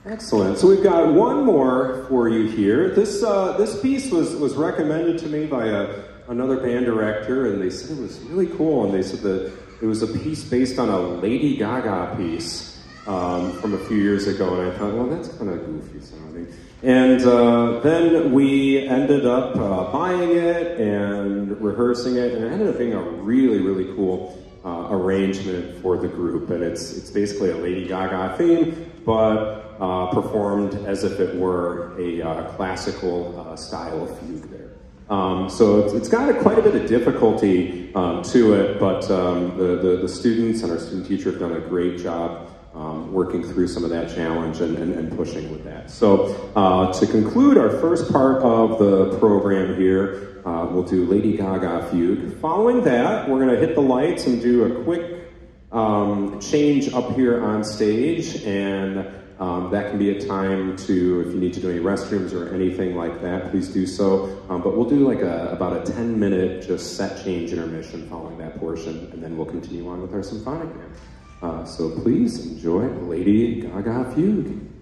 Excellent. So we've got one more for you here. This piece was recommended to me by another band director, and they said it was really cool. And they said that it was a piece based on a Lady Gaga piece from a few years ago. And I thought, well, that's kind of goofy sounding. And then we ended up buying it and rehearsing it, and it ended up being a really, really cool arrangement for the group. And it's basically a Lady Gaga theme, but performed as if it were a classical style of fugue there. So it's got quite a bit of difficulty to it, but the students and our student teacher have done a great job working through some of that challenge and pushing with that. So to conclude our first part of the program here, we'll do Lady Gaga Fugue. Following that, we're going to hit the lights and do a quick change up here on stage, and that can be a time to, if you need to do any restrooms or anything like that, please do so. But we'll do like about a 10-minute just set change intermission following that portion, and then we'll continue on with our symphonic band. So please enjoy Lady Gaga Fugue.